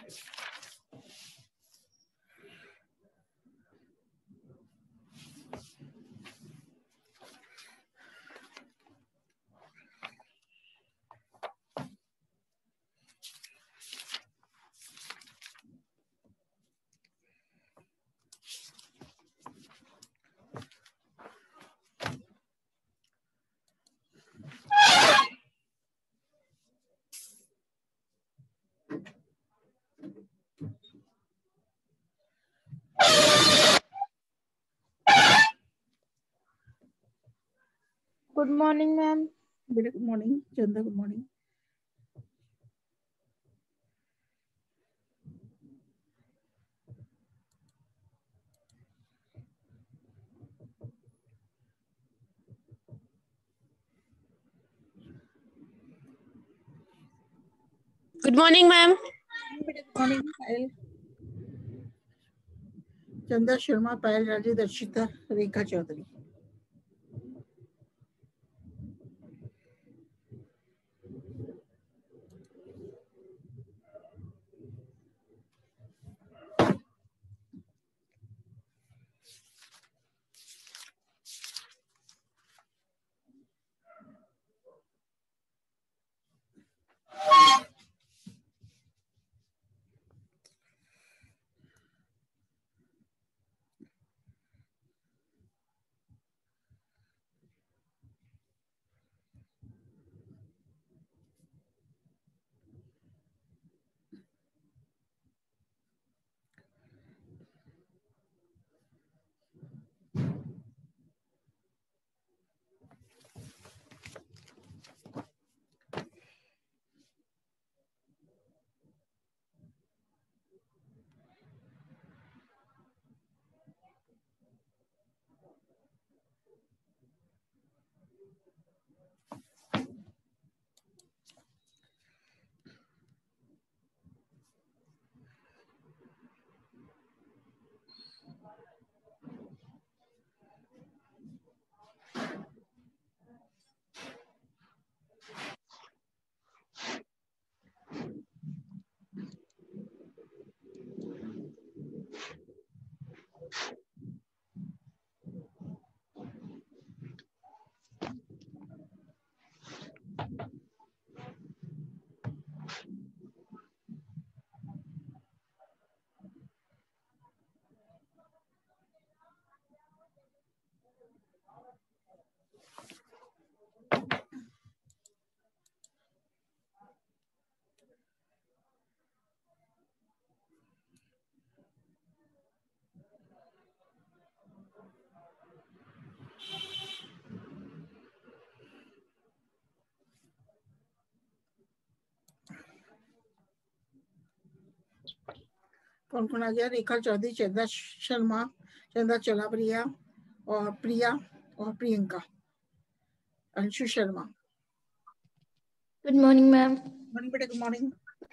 Good morning ma'am. बेटा good morning. Chanda good morning. Good morning ma'am. बेटा good morning. Payal, Chanda Sharma, पायल राजी, दर्शिता, रेखा चौधरी। कौन कौन आ गया? रेखा चौधरी, चंदा शर्मा, चंदा चलाप्रिया और प्रिया और Priyanka. Anshu Sharma. Good morning ma'am. Morning बेटा गुड मॉर्निंग।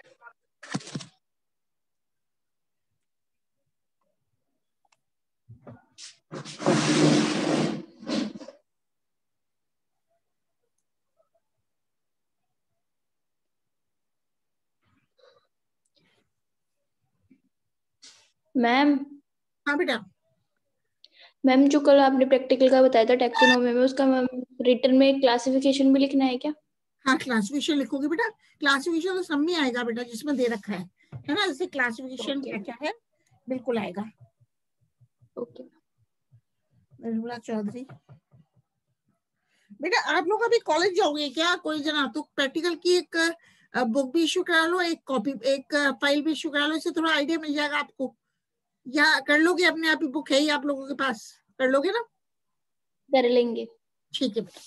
मैम। हाँ बेटा। मैम जो कल आपने प्रैक्टिकल का बताया था टैक्सोनॉमी में, उसका मैम रिटर्न में क्लासिफिकेशन भी लिखना है क्या? हाँ क्लासिफिकेशन लिखोगे बेटा। क्लासिफिकेशन तो सब में आएगा बेटा, जिसमें दे रखा है ना। जैसे क्लासिफिकेशन क्या क्या है बिल्कुल आएगा। ओके। निर्मला चौधरी। बेटा आप लोग अभी कॉलेज जाओगे क्या कोई जना? तो प्रैक्टिकल की एक बुक भी इशू करा लो, एक कॉपी, एक फाइल भी इशू करा लो। इससे थोड़ा आइडिया मिल जाएगा आपको। या कर लोगे अपने आप ही? बुक है ही आप लोगों के पास, कर लोगे ना? कर लेंगे। ठीक है बेटा।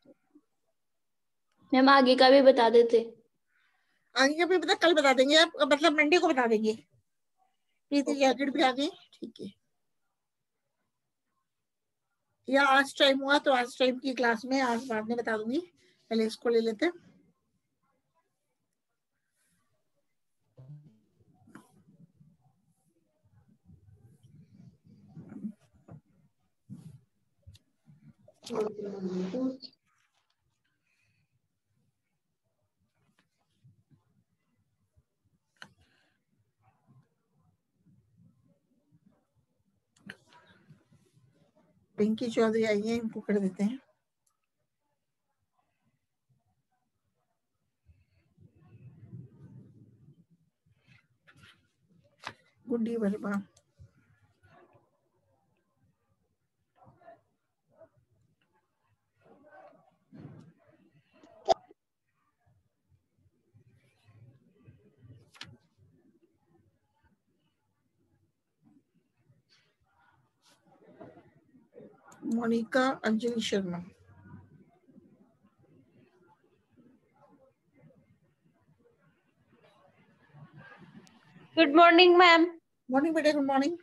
मैम आगे का भी बता देते। आगे का भी बता, कल बता देंगे आप, मतलब मंडे को बता देंगे। प्रीति जैकेट भी आ गई। ठीक है। या आज टाइम हुआ तो आज टाइम की क्लास में आज बाद में बता दूंगी, पहले इसको ले लेते हैं। पिंकी चौधरी आई है, इनको कर देते हैं। Guddi Verma, Monika Anjali Sharma. Good morning, ma'am. Morning बेटा, गुड मॉर्निंग।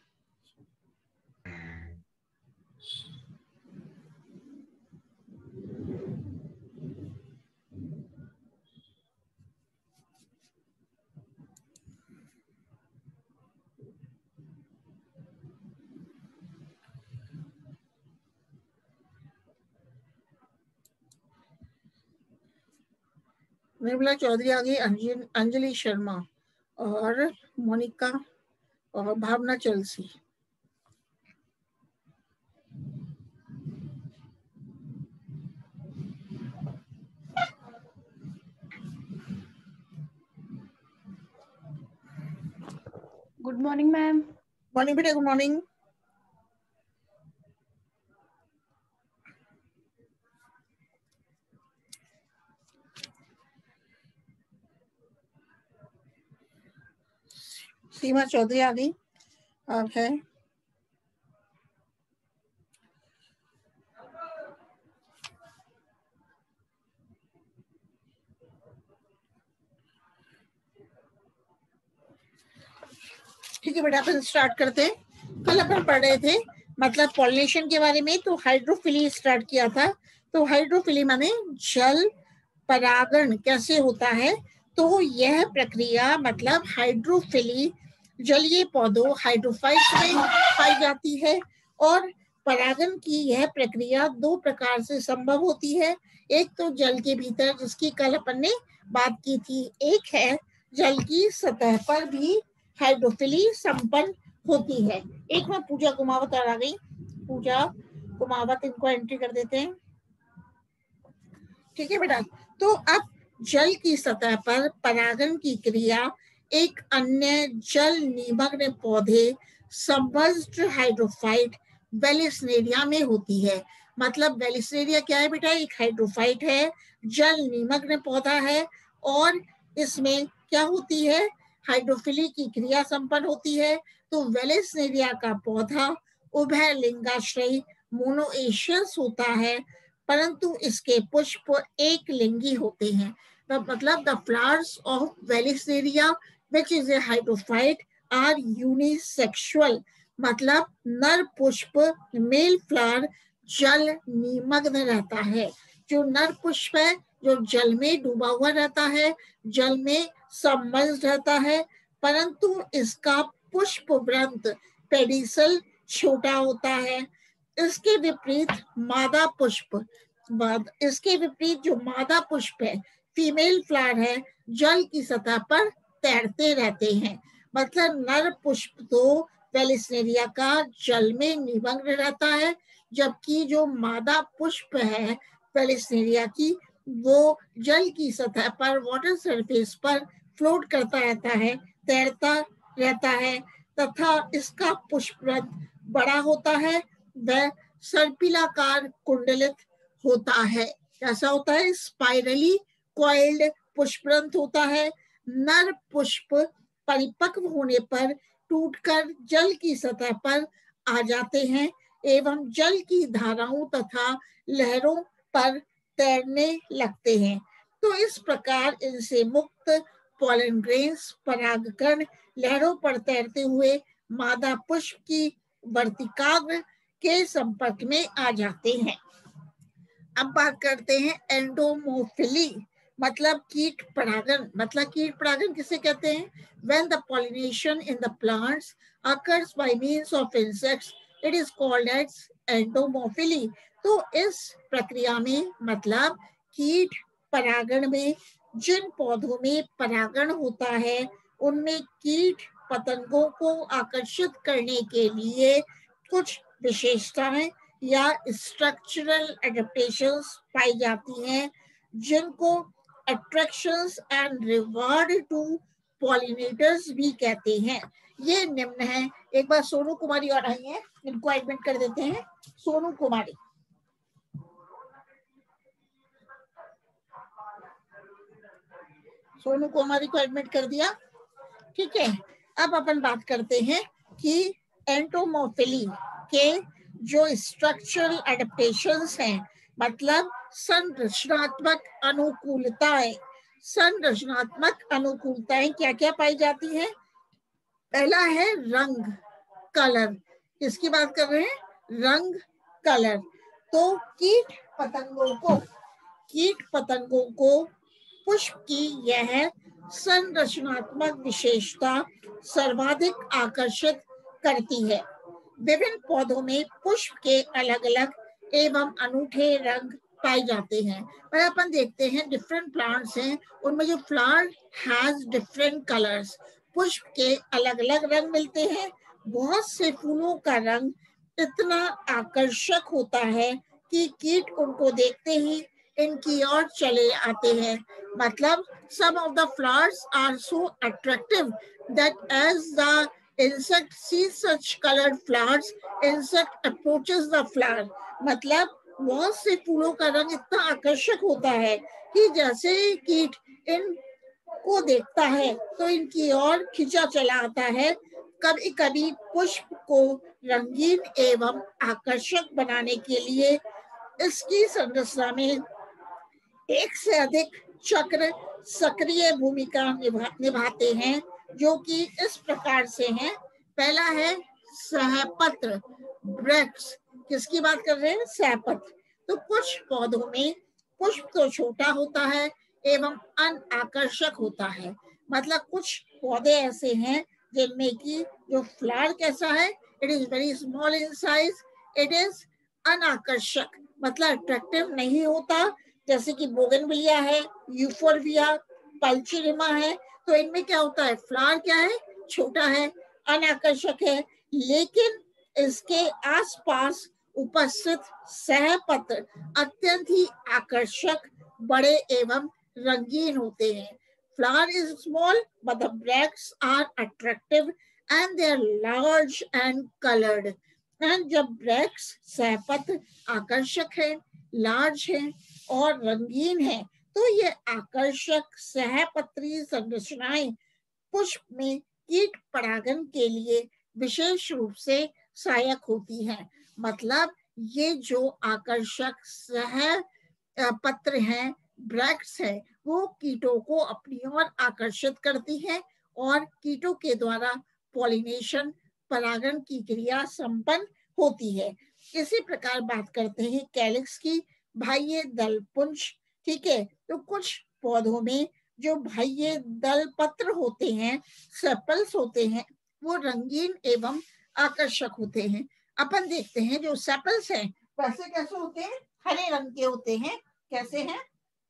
निर्मला चौधरी आ गई, अंजलि शर्मा और मोनिका और भावना चलसी। Good morning ma'am. मॉर्निंग बेटा, गुड मॉर्निंग। सीमा चौधरी आ गई, आप है। ठीक है बेटा, अपन स्टार्ट करते हैं। कल अपन पढ़ रहे थे मतलब पॉलिनेशन के बारे में, तो हाइड्रोफिली स्टार्ट किया था। तो हाइड्रोफिली माने जल परागण कैसे होता है। तो यह प्रक्रिया मतलब हाइड्रोफिली जलीय पौधों हाइड्रोफाइट्स में पाई जाती है। और परागण की यह प्रक्रिया दो प्रकार से संभव होती है। एक तो जल के भीतर, जिसकी कल अपन ने बात की थी। एक है जल की सतह पर भी हाइड्रोफिली संपन्न होती है। एक बार पूजा कुमावत आ गई, पूजा कुमावत, इनको एंट्री कर देते हैं। ठीक है बेटा, तो अब जल की सतह पर परागण की क्रिया एक अन्य जल निमग्न पौधे सबमर्ज्ड हाइड्रोफाइट वेलिस्नेरिया में होती है। मतलब वेलिस्नेरिया क्या है बेटा, एक हाइड्रोफाइट है, जल निमग्न पौधा है। और इसमें क्या होती है, हाइड्रोफिली की क्रिया संपन्न होती है। तो वेलिस्नेरिया का पौधा उभय लिंगाश्रयी मोनोएशियस होता है, परंतु इसके पुष्प एक लिंगी होते हैं। मतलब the flowers of Vallisneria which is a hydrophyte are unisexual. मतलब नर पुष्प मेल फ्लावर जल निमग्न रहता है। जो नर पुष्प है जो जल में डूबा हुआ रहता है, जल में सबमर्ज्ड रहता है, परंतु इसका पुष्प वृंत पेडिसल छोटा होता है। इसके विपरीत मादा पुष्प, इसके विपरीत जो मादा पुष्प है, फीमेल फ्लावर है, जल की सतह पर तैरते रहते हैं। मतलब नर पुष्प तो वेलिस्नेरिया का जल में निमग्न रहता है, जबकि जो मादा पुष्प है वेलिस्नेरिया की, वो जल की सतह पर वाटर सरफेस पर फ्लोट करता रहता है, तैरता रहता है, तथा इसका पुष्परंध्र बड़ा होता है, वह सर्पिलाकार कुंडलित होता है। कैसा होता है, स्पाइरली कॉइल्ड पुष्परंध्र होता है। नर पुष्प परिपक्व होने पर टूटकर जल की सतह पर आ जाते हैं एवं जल की धाराओं तथा लहरों पर तैरने लगते हैं। तो इस प्रकार इनसे मुक्त पॉलन ग्रेन्स परागकण लहरों पर तैरते हुए मादा पुष्प की वर्तिकाग्र के संपर्क में आ जाते हैं। अब बात करते हैं एंडोमोफिली, मतलब कीट परागन। मतलब कीट परागन किसे कहते हैं, when the pollination in the plants occurs by means of insects it is called as endomophily। तो इस प्रक्रिया में मतलब कीट परागण में जिन पौधों में परागण होता है उनमें कीट पतंगों को आकर्षित करने के लिए कुछ विशेषताएं या स्ट्रक्चरल एडेप्टेशंस पाई जाती हैं जिनको attractions and reward to pollinators भी कहते हैं। ये निम्न है। एक बार सोनू कुमारी और आई हैं, इनको एडमिट कर देते हैं। सोनू कुमारी, सोनू कुमारी को एडमिट कर दिया, ठीक है। अब अपन बात करते हैं कि एंटोमोफिली के जो स्ट्रक्चरल एडेप्टेशंस हैं, मतलब संरचनात्मक अनुकूलताएं, संरचनात्मक अनुकूलताएं क्या क्या पाई जाती हैं। पहला है रंग, कलर। किसकी बात कर रहे हैं? रंग, कलर। तो कीट पतंगों को पुष्प की यह संरचनात्मक विशेषता सर्वाधिक आकर्षित करती है। विभिन्न पौधों में पुष्प के अलग अलग एवं अनूठे रंग पाए जाते हैं। पर अपन देखते हैं डिफरेंट प्लांट्स हैं, उनमें जो फ्लावर हैज डिफरेंट कलर्स, पुष्प के अलग अलग रंग मिलते हैं। बहुत से फूलों का रंग इतना आकर्षक होता है कि कीट उनको देखते ही इनकी ओर चले आते हैं। मतलब some of the flowers are so attractive that as the insect sees such colored flowers, insect approaches the flower. मतलब बहुत से फूलों का रंग इतना आकर्षक होता है कि जैसे ही कीट इन को देखता है तो इनकी ओर खिंचा चला आता है। कभी कभी पुष्प को रंगीन एवं आकर्षक बनाने के लिए इसकी संरचना में एक से अधिक चक्र सक्रिय भूमिका निभाते हैं, जो कि इस प्रकार से हैं। पहला है सहपत्र, ब्रैक्ट्स। किसकी बात कर रहे हैं? सहपत्र। तो कुछ पौधों में पुष्प तो छोटा होता है एवं अनाकर्षक होता है। मतलब कुछ पौधे ऐसे हैं जिनमें की जो फ्लावर कैसा है, it is very small in size, it is अनाकर्षक, मतलब अट्रैक्टिव नहीं होता। जैसे कि बोगनविलिया है, यूफोर्बिया, पल्चरिमा है। तो इनमें क्या होता है? फ्लावर क्या है? छोटा है, अनाकर्षक है, लेकिन इसके आसपास उपस्थित सहपत्र अत्यंत ही आकर्षक, बड़े एवं रंगीन होते हैं। Flower is small, but the bracts are attractive and they are large and colored. And जब bracts सहपत्र आकर्षक है, लार्ज है और रंगीन है, तो ये आकर्षक सहपत्री संरचनाएं पुष्प में कीट परागन के लिए विशेष रूप से सहायक होती हैं। मतलब ये जो आकर्षक सह पत्र हैं, ब्रैक्ट्स है, वो कीटों को अपनी ओर आकर्षित करती है और कीटों के द्वारा पॉलिनेशन, परागन की क्रिया संपन्न होती है। इसी प्रकार बात करते हैं कैलिक्स की, बाह्य दल पुंज। ठीक है, तो कुछ पौधों में जो बाह्य दल पत्र होते हैं, सेपल्स होते हैं, वो रंगीन एवं आकर्षक होते हैं। अपन देखते हैं जो सेपल्स हैं वैसे कैसे होते हैं? हरे रंग के होते हैं। कैसे हैं?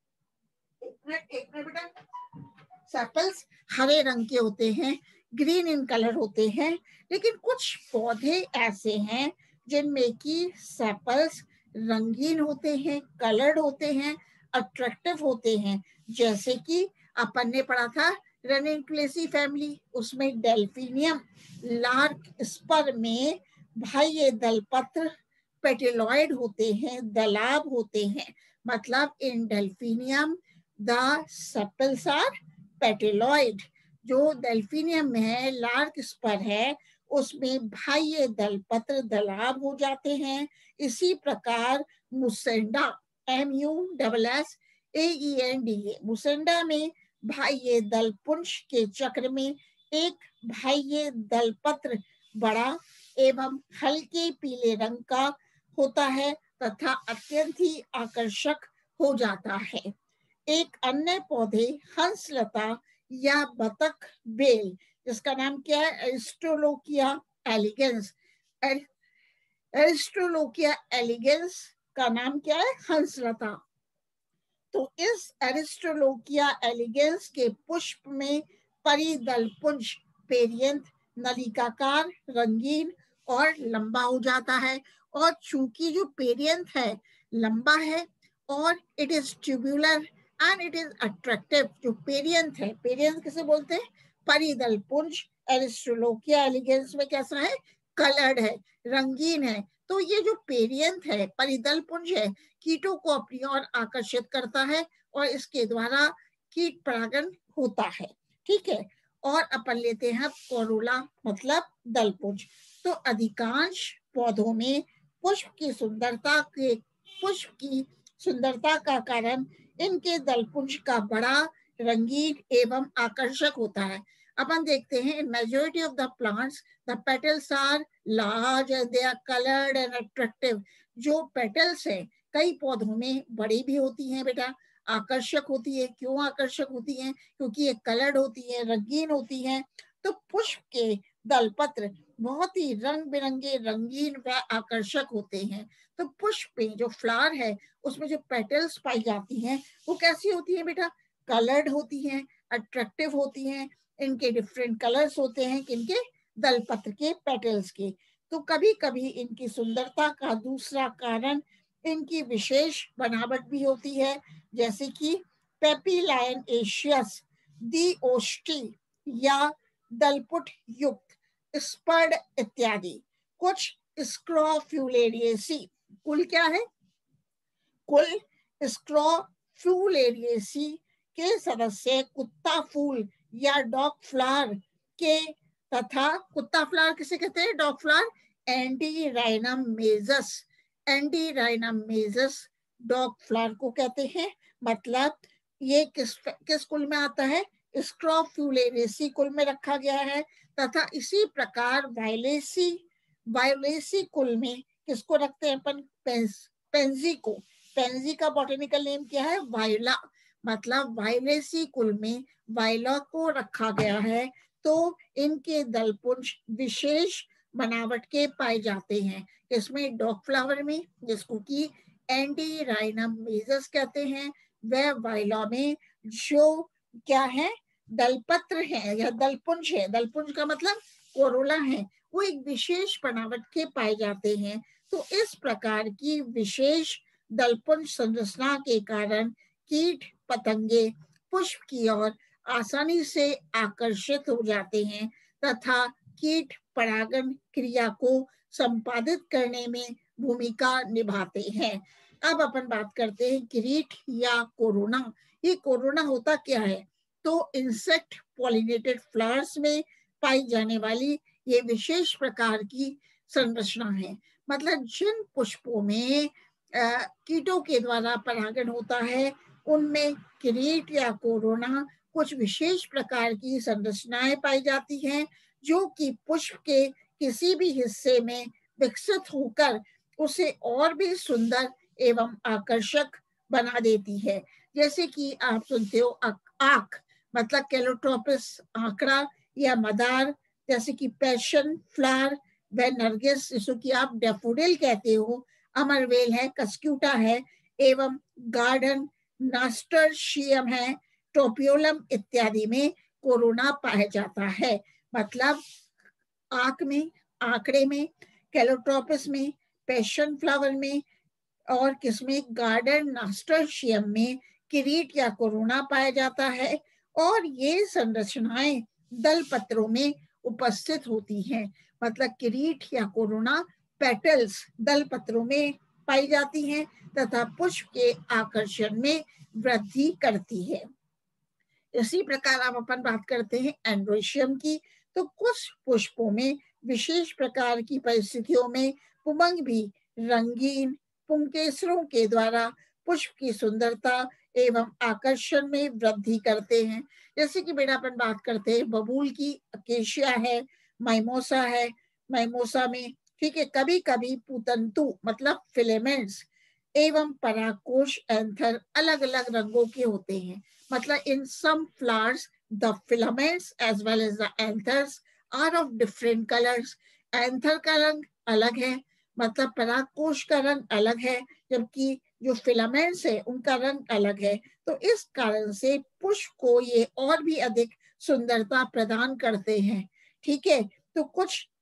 एक मिनट बेटा। सेपल्स हरे रंग के होते हैं, ग्रीन इन कलर होते हैं। लेकिन कुछ पौधे ऐसे हैं जिनमें की सेपल्स रंगीन होते हैं, कलर्ड होते हैं, अट्रैक्टिव होते हैं। जैसे कि अपन ने पढ़ा था रेनिकुलेसी फैमिली, उसमें डेल्फिनियम लार्क स्पर में बाह्य दलपत्र पेटिलॉइड होते हैं, दलाब होते हैं। मतलब in Delphinium the sepals are petaloid. जो डेल्फिनियम में है, लार्क स्पर है, उसमें बाह्य दलपत्र दलाब हो जाते हैं। इसी प्रकार मुसेंडा, MUSSAENDA, मुसेंडा में बाह्य दलपुंज के चक्र में एक बाह्य दलपत्र बड़ा एवं हल्के पीले रंग का होता है तथा अत्यंत ही आकर्षक हो जाता है। एक अन्य पौधे हंसलता या बतख बेल, जिसका नाम क्या है? एरिस्टोलोकिया एलिगेंस। एरिस्टोलोकिया एलिगेंस का नाम क्या है? हंसलता। तो इस एरिस्टोलोकिया एलिगेंस के पुष्प में परिदल पुंज पेरियंथ नलिकाकार, रंगीन और लंबा हो जाता है। और चूंकि जो पेरियंथ है लंबा है और it is tubular and it is attractive. जो पेरियंथ है, पेरियंथ किसे बोलते हैं? परिदल पुंज। एरिस्ट्रोलोकिया एलिगेंस में कैसा है? कलर्ड है, रंगीन है। तो ये जो पेरियंथ है, परिदल पुंज है, कीटों को अपनी ओर आकर्षित करता है और इसके द्वारा कीट परागण होता है। ठीक है, और अपन लेते हैं कोरोला मतलब दलपुंज। तो अधिकांश पौधों में पुष्प की सुंदरता का कारण इनके दलपुंज का बड़ा, रंगीन एवं आकर्षक होता है। अपन देखते हैं, in majority of the plants the petals are large and they are coloured and attractive. जो पेटल्स हैं कई पौधों में बड़ी भी होती हैं बेटा, आकर्षक होती है। क्यों आकर्षक होती है? क्योंकि ये कलर्ड होती है, रंगीन होती है। तो पुष्प के दलपत्र बहुत ही रंग बिरंगे, रंगीन व आकर्षक होते हैं। तो पुष्प में जो फ्लावर है उसमें जो पेटल्स पाई जाती हैं वो कैसी होती है बेटा? कलर्ड होती हैं, अट्रैक्टिव होती हैं। इनके डिफरेंट कलर्स होते हैं, किनके? दलपत्र के, पेटल्स के। तो कभी कभी इनकी सुंदरता का दूसरा कारण इनकी विशेष बनावट भी होती है, जैसे कि पेपीलायन एशियस दी ओस्टी या दलपुट युक्त स्पर्ड इत्यादि। कुछ स्क्रोफ्यूलेरिएसी, कुल क्या है? कुल स्क्रोफ्यूलेरिएसी के सदस्य कुत्ता फूल या डॉग फ्लावर के, तथा कुत्ता फ्लावर किसे कहते हैं? Dog flower Antirrhinum majus. Antirrhinum majus dog flower को कहते हैं। मतलब ये किस कुल में आता है? स्क्रोफ्यूलेरिएसी कुल में रखा गया है। तथा इसी प्रकार वायोलेसी कुल में किसको रखते हैं अपन? पेंजी को। पेंजी का बॉटनिकल नेम क्या है? वायला। मतलब वायलेसी कुल में वायला को रखा गया है। तो इनके दलपुंज विशेष बनावट के पाए जाते हैं। इसमें डॉग फ्लावर में, जिसको कि एंटीराइनम मेजस कहते हैं, वह वायला में जो क्या है? दलपत्र है या दलपुंज है, दलपुंज का मतलब कोरोला है, वो एक विशेष बनावट के पाए जाते हैं। तो इस प्रकार की विशेष दलपुंज संरचना के कारण कीट पतंगे पुष्प की ओर आसानी से आकर्षित हो जाते हैं तथा कीट परागण क्रिया को संपादित करने में भूमिका निभाते हैं। अब अपन बात करते हैं किरीट या कोरोना। ये कोरोना होता क्या है? तो इंसेक्ट पॉलिनेटेड फ्लावर्स में पाई जाने वाली ये विशेष प्रकार की संरचना है। मतलब जिन पुष्पों में कीटों के द्वारा परागण होता है उनमें किरीट या कोरोना कुछ विशेष प्रकार की संरचनाएं पाई जाती हैं, जो कि पुष्प के किसी भी हिस्से में विकसित होकर उसे और भी सुंदर एवं आकर्षक बना देती है। जैसे कि आप सुनते हो आंख, मतलब कैलोट्रोपिस आंकड़ा या मदार, जैसे कि पैशन फ्लावर व नरगिस, जिसको कि आप डैफोडिल कहते हो, अमरवेल है, कस्क्यूटा है, एवं गार्डन नास्टरशियम है, टोपियोलम इत्यादि में कोरोना पाया जाता है। मतलब आंख में, आंकड़े में, कैलोट्रोपिस में, पैशन फ्लावर में और किसमें? गार्डन नास्टरशियम में किरीट या कोरोना पाया जाता है। और ये संरचनाएं दल पत्रों में उपस्थित होती हैं। मतलब किरीट या कोरोना पेटल्स दल पत्रों में पाई जाती हैं तथा पुष्प के आकर्षण में वृद्धि करती है। इसी प्रकार अब अपन बात करते हैं एंड्रोशियम की। तो कुछ पुष्पों में विशेष प्रकार की परिस्थितियों में पुमंग भी रंगीन पुंकेसरों के द्वारा पुष्प की सुंदरता एवं आकर्षण में वृद्धि करते हैं। जैसे कि बेटा अपन बात करते हैं बबूल की, अकेशिया है, माइमोसा है। माइमोसा में ठीक है, कभी कभी पुतंतु मतलब फिलेमेंट्स एवं परागकोश एंथर अलग अलग रंगों के होते हैं। मतलब in some flowers the filaments as well as the anthers are of different colors. Anther का रंग अलग है, मतलब परागकोश का रंग अलग है, जबकि जो फिलामेंट्स है उनका रंग अलग है। तो इस कारण से पुष्प को ये और भी अधिक सुंदरता प्रदान करते हैं। ठीक है, तो कुछ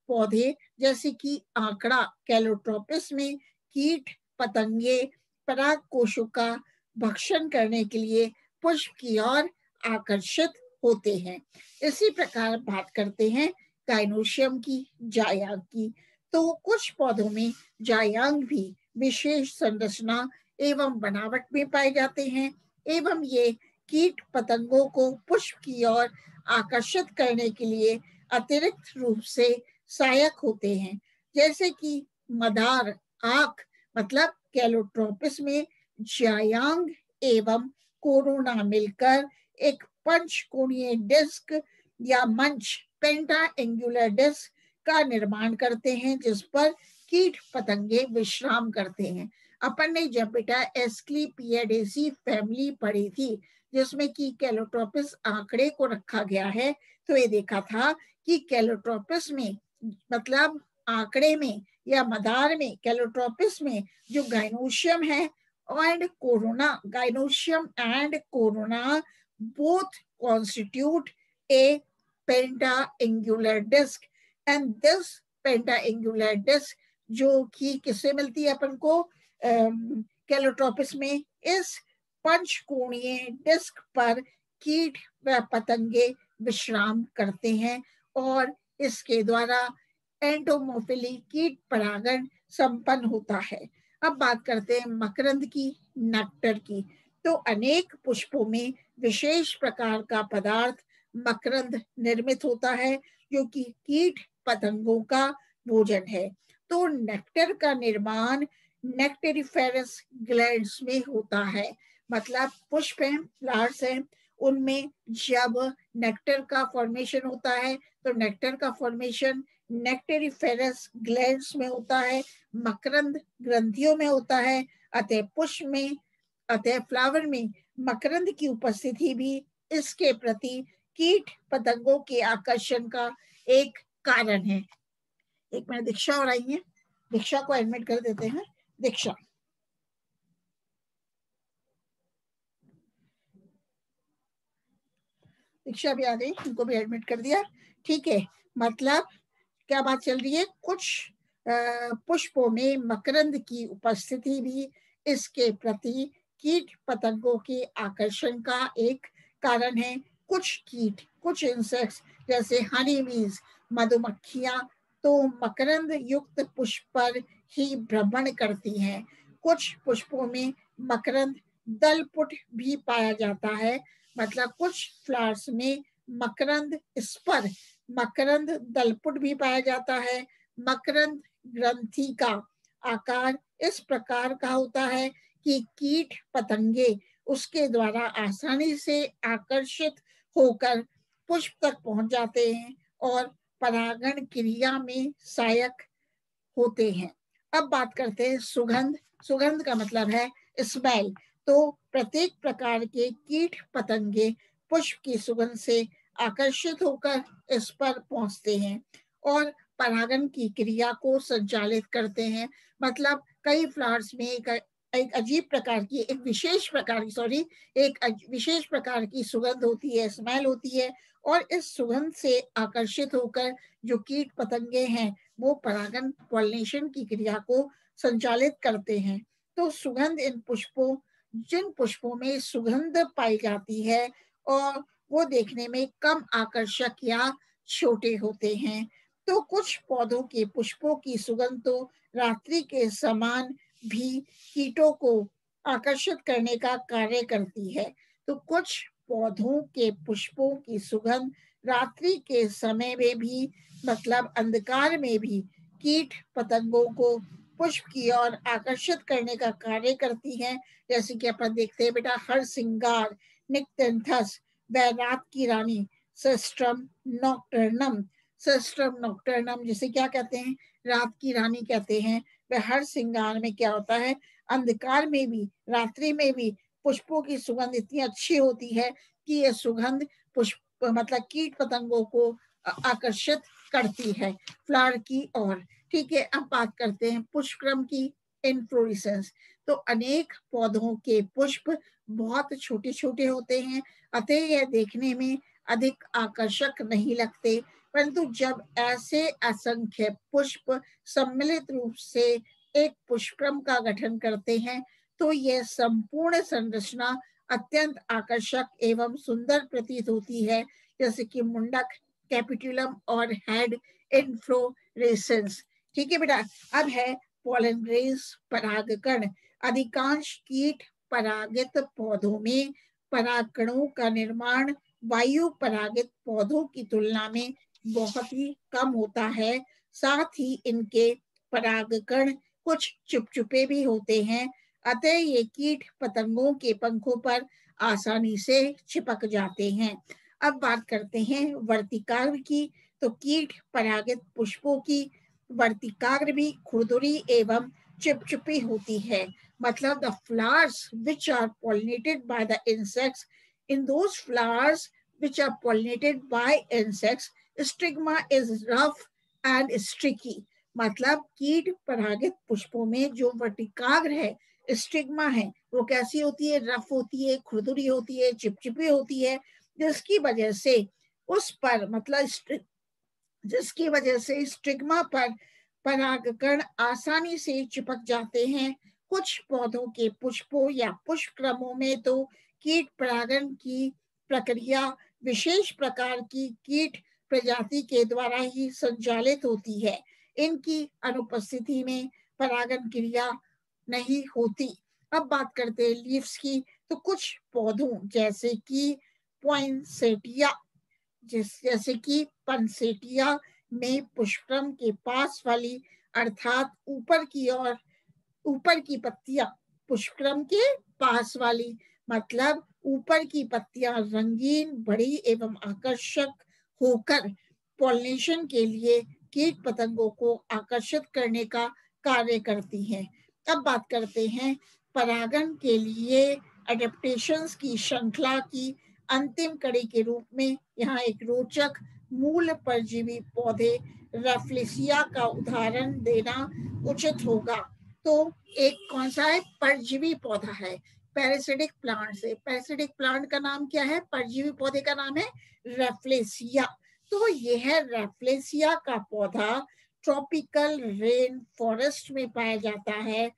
पौधे जैसे कि आंकड़ा कैलोट्रोपिस में कीट पतंगे पराग कोशों का भक्षण करने के लिए पुष्प की ओर आकर्षित होते हैं। इसी प्रकार बात करते हैं गाइनोशियम की, जायांग की। तो कुछ पौधों में जायांग भी विशेष संरचना एवं बनावट में पाए जाते हैं एवं ये कीट पतंगों को पुष्प की ओर आकर्षित करने के लिए अतिरिक्त रूप से सहायक होते हैं। जैसे कि मदार आंख मतलब कैलोट्रोपिस में जायांग एवं कोरोना मिलकर एक पंचकोणीय डिस्क या मंच पेंटा एंगुलर डिस्क का निर्माण करते हैं जिस पर कीट पतंगे विश्राम करते हैं। अपन ने जब बेटा एस्क्लीपियडेसी फैमिली पढ़ी थी जिसमें कि कैलोट्रोपिस आंकड़े को रखा गया है, तो ये देखा था कि कैलोट्रोपिस में मतलब आंकड़े में या मदार में कैलोट्रोपिस में जो गाइनोशियम है and corona, gynoecium and corona both constitute a pentaangular disc and this pentaangular disc जो कि किससे मिलती है अपन को कैलोट्रोपिस में, इस पंचकोणीय डिस्क पर कीट व पतंगे विश्राम करते हैं और इसके द्वारा एंटोमोफिली कीट परागण संपन्न होता है। अब बात करते हैं मकरंद की, नेक्टर की। तो अनेक पुष्पों में विशेष प्रकार का पदार्थ मकरंद निर्मित होता है जो कि कीट पतंगों का भोजन है। तो नेक्टर का निर्माण नेक्टेरिफेरस ग्लैंड्स में होता है, मतलब पुष्प हैं, फ्लावर्स हैं, उनमें जब नेक्टर का फॉर्मेशन होता है तो नेक्टर का फॉर्मेशन नेक्टेरिफेरस ग्लैंड्स में होता है, मकरंद ग्रंथियों में होता है। अतः पुष्प में, अतः फ्लावर में मकरंद की उपस्थिति भी इसके प्रति कीट पतंगों के आकर्षण का एक कारण है। एक मिनट, दीक्षा और आई है, दीक्षा को एडमिट कर देते हैं। दीक्षा, दीक्षा भी आ गई, उनको भी एडमिट कर दिया। ठीक है, मतलब क्या बात चल रही है, कुछ पुष्पों में मकरंद की उपस्थिति भी इसके प्रति कीट पतंगों के आकर्षण का एक कारण है। कुछ कीट, कुछ इंसेक्ट्स जैसे हनी बीज, मधुमक्खियां तो मकरंद युक्त पुष्प पर ही भ्रमण करती हैं। कुछ पुष्पों में मकरंद दलपुट भी पाया जाता है, मतलब कुछ फ्लावर्स में मकरंद स्पर, मकरंद दलपुट भी पाया जाता है। मकरंद ग्रंथि का आकार इस प्रकार का होता है कि कीट पतंगे उसके द्वारा आसानी से आकर्षित होकर पुष्प तक पहुंच जाते हैं और परागण क्रिया में सहायक होते हैं। अब बात करते हैं सुगंध। सुगंध का मतलब है स्मेल। तो प्रत्येक प्रकार के कीट पतंगे पुष्प की सुगंध से आकर्षित होकर इस पर पहुंचते हैं और परागण की क्रिया को संचालित करते हैं। मतलब कई फ्लावर्स में एक अजीब प्रकार की, एक विशेष प्रकार की सुगंध होती है, स्मेल होती है, और इस सुगंध से आकर्षित होकर जो कीट पतंगे हैं वो परागण, पॉलिनेशन की क्रिया को संचालित करते हैं। तो सुगंध इन पुष्पों, जिन पुष्पों में सुगंध पाई जाती है और वो देखने में कम आकर्षक या छोटे होते हैं। तो कुछ पौधों के पुष्पों की सुगंध तो रात्रि के समान भी कीटों को आकर्षित करने का कार्य करती है। तो कुछ पौधों के पुष्पों की सुगंध रात्रि के समय में भी, मतलब अंधकार में भी, कीट पतंगों को पुष्प की ओर आकर्षित करने का कार्य करती हैं। जैसे कि अपन देखते हैं बेटा, हर सिंगार, निक्टेंथस, व रात की रानी, सिस्ट्रम नॉक्टर्नम। सिस्ट्रम नॉक्टर्नम जिसे क्या कहते हैं, रात की रानी कहते हैं। वह हर सिंगार में क्या होता है, अंधकार में भी, रात्रि में भी पुष्पों की सुगंध इतनी अच्छी होती है कि यह सुगंध पुष्प, मतलब कीट पतंगों को आकर्षित करती है फ्लावर की ओर। ठीक है, अब बात करते हैं पुष्पक्रम की, इनफ्लोरेसेंस। तो अनेक पौधों के पुष्प बहुत छोटे छोटे होते हैं, अतः यह देखने में अधिक आकर्षक नहीं लगते, परंतु जब ऐसे असंख्य पुष्प सम्मिलित रूप से एक पुष्पक्रम का गठन करते हैं तो यह संपूर्ण संरचना अत्यंत आकर्षक एवं सुंदर प्रतीत होती है, जैसे कि मुंडक, कैपिटुलम और हेड इन्फ्लोरेसेंस। ठीक है बेटा। अब है पोलन ग्रेन्स, परागकण। अधिकांश कीट परागित पौधों में परागकणों का निर्माण वायु परागित पौधों की तुलना में बहुत ही कम होता है। साथ ही इनके परागकण कुछ चुपचुपे भी होते हैं, अतः ये कीट पतंगों के पंखों पर आसानी से चिपक जाते हैं। अब बात करते हैं वर्तिकाग्र की। तो कीट परागित पुष्पों की वर्तिकाग्र भी खुरदुरी एवं चिपचिपी होती है। मतलब the flowers which are pollinated by the insects, in those flowers which are pollinated by insects, stigma is rough and sticky. मतलब कीट परागित पुष्पों में जो वर्तिकाग्र है, स्टिग्मा है, वो कैसी होती है? रफ होती है, खुरदुरी होती है, चिपचिपी होती है, जिसकी वजह से उस पर मतलब जिसकी वजह से स्टिग्मा पर परागकण आसानी से चिपक जाते हैं। कुछ पौधों के पुष्पों या पुष्पक्रमों में तो कीट परागण की प्रक्रिया विशेष प्रकार की कीट प्रजाति के द्वारा ही संचालित होती है। इनकी अनुपस्थिति में परागण क्रिया नहीं होती। अब बात करते हैं लीव्स की। तो कुछ पौधों जैसे कि पॉइंसेटिया, जैसे कि पंसेटिया में पुष्पक्रम के पास वाली अर्थात ऊपर की पत्तियां, पुष्पक्रम के पास वाली मतलब ऊपर की पत्तियां रंगीन, बड़ी एवं आकर्षक होकर पॉलिनेशन के लिए कीट पतंगों को आकर्षित करने का कार्य करती हैं। अब बात करते हैं परागण के लिए एडेप्टेशंस की श्रृंखला की अंतिम कड़ी के रूप में यहाँ एक रोचक मूल परजीवी पौधे रैफ्लेसिया का उदाहरण देना उचित होगा। तो एक कौन सा है? परजीवी पौधा है, पैरासिटिक प्लांट से। पैरासिटिक प्लांट का नाम क्या है? परजीवी पौधे का नाम है रैफ्लेसिया। तो यह रैफ्लेसिया का पौधा ट्रॉपिकल रेन फॉरेस्ट में पाया जाता है।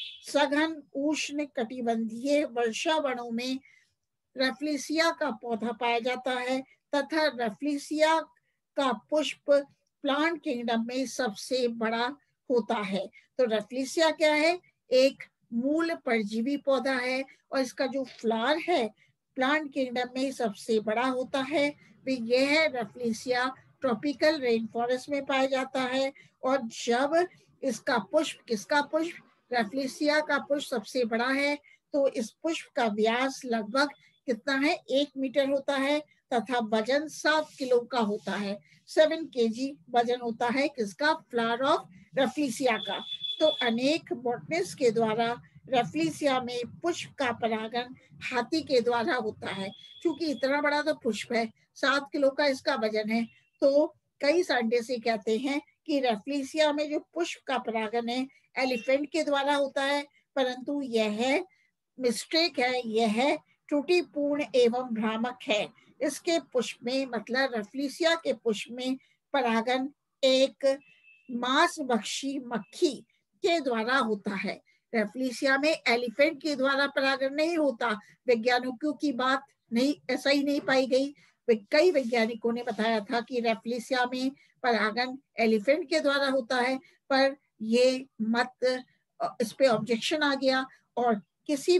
सघन उष्ण कटिबंधीय वर्षा वनों में रैफ्लेसिया का पौधा पाया जाता है तथा रैफ्लेसिया का पुष्प प्लांट किंगडम में सबसे बड़ा होता है। तो रैफ्लेसिया क्या है? एक मूल परजीवी पौधा है और इसका जो फ्लावर है प्लांट किंगडम में सबसे बड़ा होता है। यह रैफ्लेसिया ट्रॉपिकल रेन फॉरेस्ट में पाया जाता है। और जब इसका पुष्प, किसका पुष्प? रैफ्लेसिया का पुष्प सबसे बड़ा है। तो इस पुष्प का व्यास लगभग कितना है? 1 मीटर होता है तथा वजन 7 किलो का होता है। 7 kg वजन होता है किसका? फ्लावर ऑफ रैफ्लेसिया का। तो अनेक बॉटनिस्ट के द्वारा रैफ्लेसिया में पुष्प का परागण हाथी के द्वारा होता है। क्योंकि इतना बड़ा तो पुष्प है, 7 किलो का इसका वजन है, तो कई साइंटिस्ट कहते हैं कि रैफ्लेसिया में जो पुष्प का परागण है एलिफेंट के द्वारा होता है, परंतु यह मिस्टेक है, यह त्रुटिपूर्ण एवं भ्रामक है। इसके पुष्प में मतलब रैफ्लेसिया के पुष्प में परागण एक मांसभक्षी मक्खी के द्वारा होता है। रैफ्लेसिया में एलिफेंट के द्वारा परागण नहीं होता। वैज्ञानिकों की बात नहीं, ऐसा ही नहीं पाई गई। कई वैज्ञानिकों ने बताया था कि रैफ्लेसिया में परागण एलिफेंट के द्वारा होता है, पर ये मत, इस पे ऑब्जेक्शन आ गया और किसी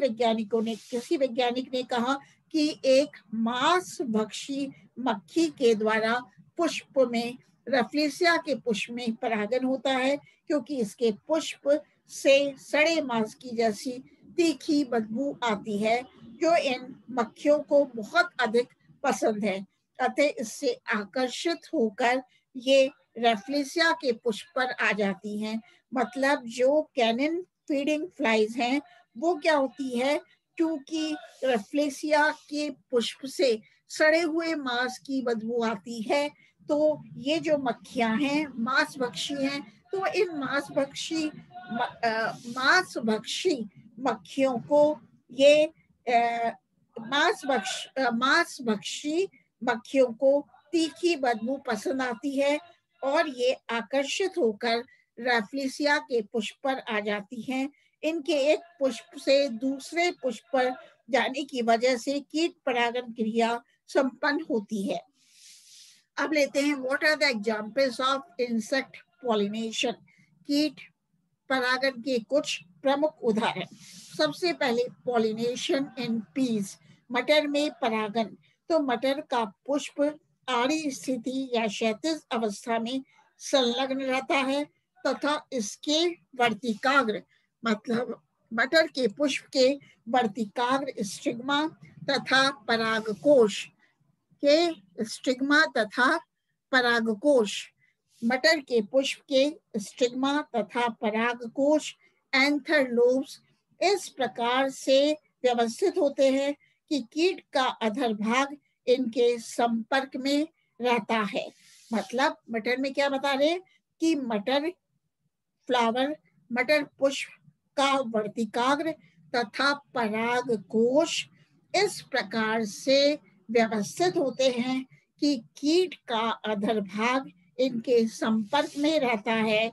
वैज्ञानिक ने कहा कि एक मांसभक्षी मक्खी के द्वारा पुष्प में, रैफ्लेसिया के पुष्प में परागण होता है, क्योंकि इसके पुष्प से सड़े मांस की जैसी तीखी बदबू आती है जो इन मक्खियों को बहुत अधिक पसंद है। अतः इससे आकर्षित होकर ये रैफ्लेसिया के पुष्प पर आ जाती हैं। मतलब जो कैनिन फीडिंग फ्लाइज हैं वो क्या होती है? क्योंकि रैफ्लेसिया के पुष्प से सड़े हुए मांस की बदबू आती है, तो ये जो मक्खियां हैं मांसभक्षी हैं, तो इन मांसभक्षी मक्खियों को ये मांसभक्षी मक्खियों को तीखी बदबू पसंद आती है और ये आकर्षित होकर रैफ्लेसिया के पुष्प पर आ जाती हैं। इनके एक पुष्प से दूसरे पुष्प पर जाने की वजह से कीट परागण क्रिया संपन्न होती है। अब लेते हैं what are the examples of insect pollination, कीट परागण के कुछ प्रमुख उदाहरण। सबसे पहले पॉलिनेशन इन पीस, मटर में परागन। तो मटर का पुष्प आड़ी स्थिति या क्षैतिज अवस्था में संलग्न रहता है तथा इसके वर्तिकाग्र मतलब मटर के पुष्प के वर्तिकाग्र स्टिग्मा तथा परागकोश के स्टिग्मा तथा परागकोश, मटर के पुष्प के स्टिग्मा तथा परागकोश एंथर लोब्स इस प्रकार से व्यवस्थित होते हैं कि कीट का अधरभाग इनके संपर्क में रहता है। मतलब मटर में क्या बता रहे कि मटर फ्लावर, मटर पुष्प का वर्तिकाग्र तथा परागकोश इस प्रकार से व्यवस्थित होते हैं कि कीट का अधरभाग इनके संपर्क में रहता है।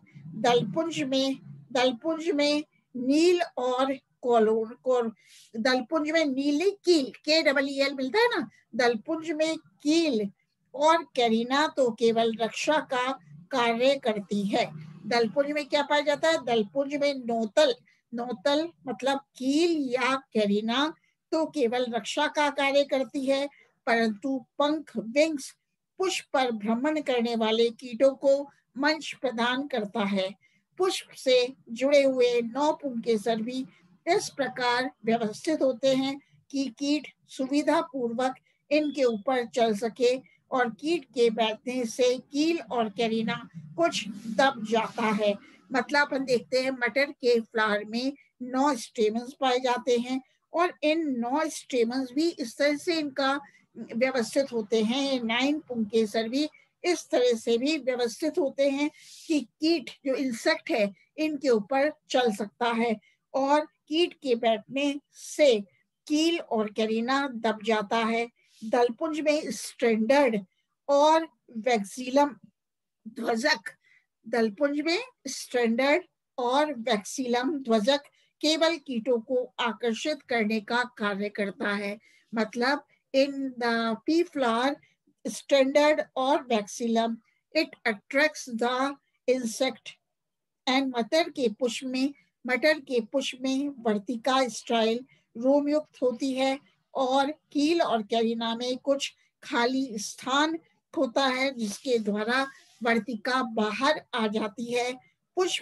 दलपुंज में नील और दलपुंज में नीली कील KEEL मिलता है ना, दलपुंज में कील और कैरिना तो केवल रक्षा का कार्य करती है। दलपुंज में क्या पाया जाता है? दलपुंज में नोतल मतलब कील या कैरिना तो केवल रक्षा का कार्य करती है, परंतु पंख विंग्स पुष्प पर भ्रमण करने वाले कीटों को मंच प्रदान करता है। पुष्प से जुड़े हुए 9 पुंकेसर भी इस प्रकार व्यवस्थित होते हैं कि कीट सुविधा पूर्वक इनके ऊपर चल सके और कीट के बैठने से कील और कैरिना कुछ दब जाता है। मतलब अपन देखते हैं मटर के फ्लावर में 9 स्टेमन्स पाए जाते हैं और इन 9 स्टेमन्स भी इस तरह से इनका व्यवस्थित होते हैं। 9 पुंकेसर भी इस तरह से भी व्यवस्थित होते हैं कि कीट जो इंसेक्ट है इनके ऊपर चल सकता है और कीट के बैठने से कील और कैरिना दब जाता है। दलपुंज में स्टैंडर्ड और वैक्सीलम ध्वजक, दलपुंज में स्टैंडर्ड और वैक्सीलम ध्वजक केवल कीटों को आकर्षित करने का कार्य करता है। मतलब in the pea flower standard और vexillum it attracts the insect and मटर के पुष्प में वर्तिका स्टाइल रोमयुक्त होती है और कील और कैरिना में कुछ खाली स्थान होता है जिसके द्वारा वर्तिका बाहर आ जाती है। पुष्प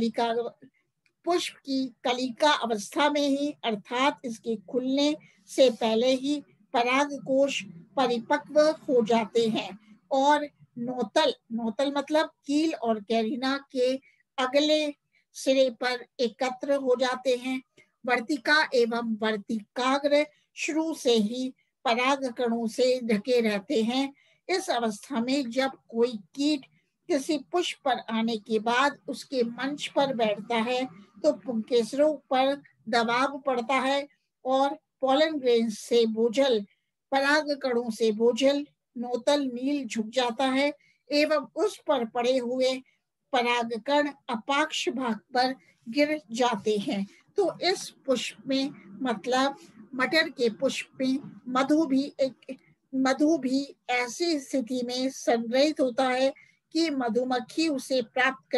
की कलिका अवस्था में ही अर्थात इसके खुलने से पहले ही परागकोश परिपक्व हो जाते हैं और नोतल मतलब कील और कैरिना के अगले सिरे पर एकत्र हो जाते हैं। वर्तिका एवं वर्तिकाग्र शुरू से ही परागकणों से ढके रहते हैं। इस अवस्था में जब कोई कीट किसी पुष्प पर आने के बाद उसके मंच पर बैठता है तो पुंकेसरों पर दबाव पड़ता है और पोलन ग्रेन से बोझल परागकणों से बोझल नोतल नील झुक जाता है एवं उस पर पड़े हुए परागकण अपाक्ष भाग पर गिर जाते हैं। तो इस पुष्प में मतलब मटर के पुष्प में मधु भी ऐसी स्थिति में संग्रहित होता है कि मधुमक्खी को उसे प्राप्त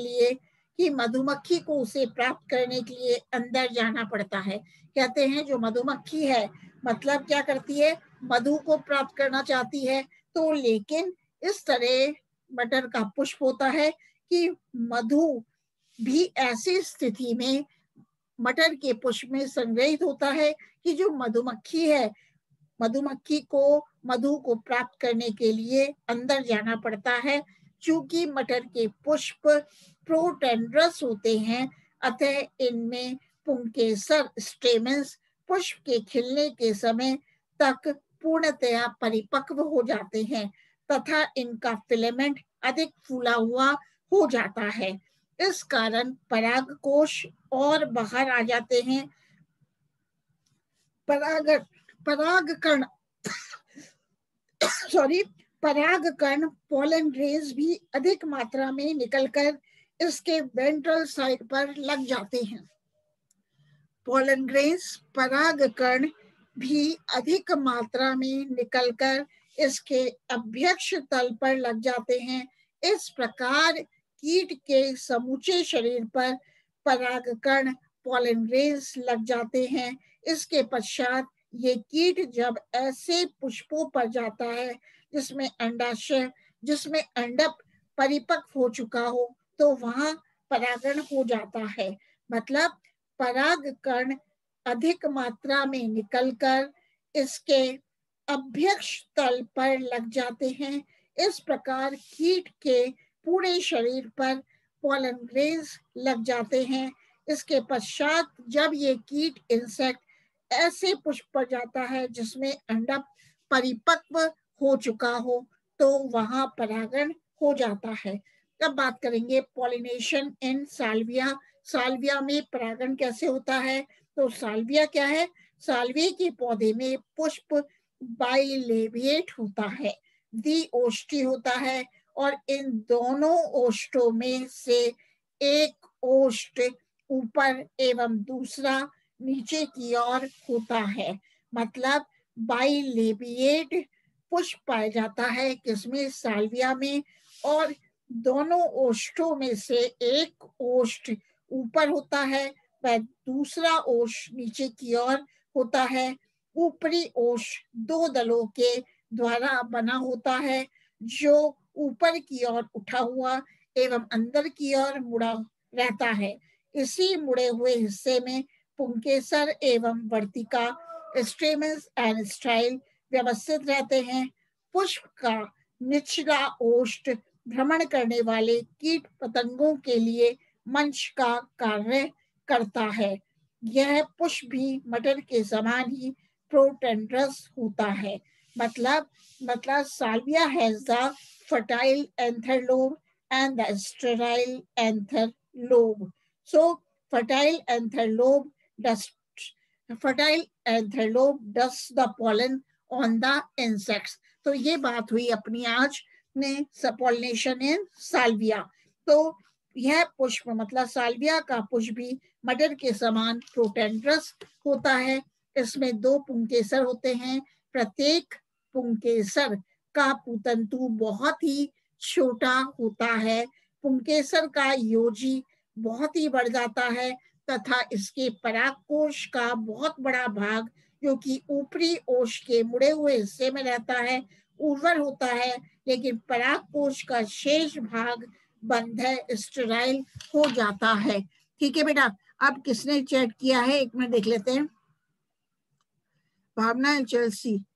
करने के लिए अंदर जाना पड़ता है। कहते हैं जो मधुमक्खी है मतलब क्या करती है, मधु को प्राप्त करना चाहती है तो लेकिन इस तरह मटर का पुष्प होता है कि मधु भी ऐसी स्थिति में मटर के पुष्प में संग्रहित होता है कि जो मधुमक्खी को मधु को प्राप्त करने के लिए अंदर जाना पड़ता है। चूंकि मटर के पुष्प प्रोटेंड्रस होते हैं अतः इनमें पुंकेसर स्टेमन्स पुष्प के खिलने के समय तक पूर्णतया परिपक्व हो जाते हैं तथा इनका फिलामेंट अधिक फूला हुआ हो जाता है। इस कारण परागकोश और बाहर आ जाते हैं। परागकण परागकण पोलन ग्रेन्स भी अधिक मात्रा में निकलकर इसके वेंट्रल साइड पर लग जाते हैं। पोलन ग्रेन्स परागकण भी अधिक मात्रा में निकलकर इसके अभ्यक्ष तल पर लग जाते हैं। इस प्रकार कीट के समूचे शरीर पर परागकण पोलन ग्रेन्स लग जाते हैं। इसके पश्चात ये कीट जब ऐसे पुष्पों पर जाता है जिसमें अंडाशय, जिसमें अंडक परिपक्व हो चुका हो, तो वहां परागण हो जाता है। मतलब परागकण अधिक मात्रा में निकलकर इसके अभ्यक्ष तल पर लग जाते हैं। इस प्रकार कीट के पूरे शरीर पर पोलन ग्रेन्स लग जाते हैं। इसके पश्चात जब ये कीट इंसेक्ट ऐसे पुष्प पर जाता है जिसमें अंडक परिपक्व हो चुका हो, तो वहां परागण हो जाता है। अब बात करेंगे पॉलिनेशन इन साल्विया। साल्विया में परागण कैसे होता है? तो साल्विया क्या है? साल्विया के पौधे में पुष्प बाइलेबिएट होता है, द्विओष्ठी होता है, और इन दोनों ओष्ठों में से एक ओष्ठ ऊपर एवं दूसरा नीचे की ओर होता है। मतलब बाइलेबिएट पुष्प पाया जाता है किसमें? साल्विया में। और दोनों ओष्ठों में से एक ओष्ठ ऊपर होता है व दूसरा ओष्ठ नीचे की ओर होता है। ऊपरी ओष्ठ दो दलों के द्वारा बना होता है, जो ऊपर की ओर उठा हुआ एवं अंदर की ओर मुड़ा रहता है। इसी मुड़े हुए हिस्से में पुंकेसर एवं वर्तिका, स्टेमन्स एंड स्टाइल व्यवस्थित रहते हैं। पुष्प का निचला ओष्ठ भ्रमण करने वाले कीट पतंगों के लिए मंच का कार्य करता है। यह पुष्प भी मटर के समान ही प्रोटेंड्रस होता है। मतलब Salvia has the fertile anther lobe and the sterile anther lobe. So fertile anther lobe does the pollen on the insects. तो ये बात हुई अपनी आज में pollination in salvia. तो यह पुष्प मतलब साल्विया का पुष्प भी मटर के समान प्रोटेंड्रस होता है। इसमें दो पुंकेसर होते हैं। प्रत्येक पुंकेसर का पुतंतु बहुत ही छोटा होता है। पुंकेसर का योजी बहुत ही बढ़ जाता है तथा इसके परागकोश का बहुत बड़ा भाग, जो कि ऊपरी ओष के मुड़े हुए हिस्से में रहता है, उर्वर होता है, लेकिन परागकोश का शेष भाग बंद है, स्टेराइल हो जाता है। ठीक है बेटा, अब किसने चैट किया है एक मिनट देख लेते हैं। भावना चेल्सी,